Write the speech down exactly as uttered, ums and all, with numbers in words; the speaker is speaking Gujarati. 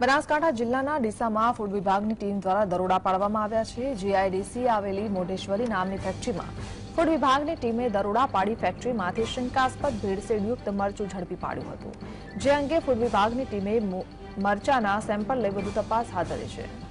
બનાસકાંઠા જિલ્લાના ડીસામાં ફૂડ વિભાગની ટીમ દ્વારા દરોડા પાડવામાં આવ્યા છે। જીઆઈડીસી આવેલી મોઢેશ્વરી નામની ફેક્ટરીમાં ફૂડ વિભાગની ટીમે દરોડા પાડી ફેક્ટરીમાંથી શંકાસ્પદ ભેળસેળયુક્ત મરચું ઝડપી પાડ્યું હતું, જે અંગે ફૂડ વિભાગની ટીમે મરચાના સેમ્પલ લઈ વધુ તપાસ હાથ ધરી છે।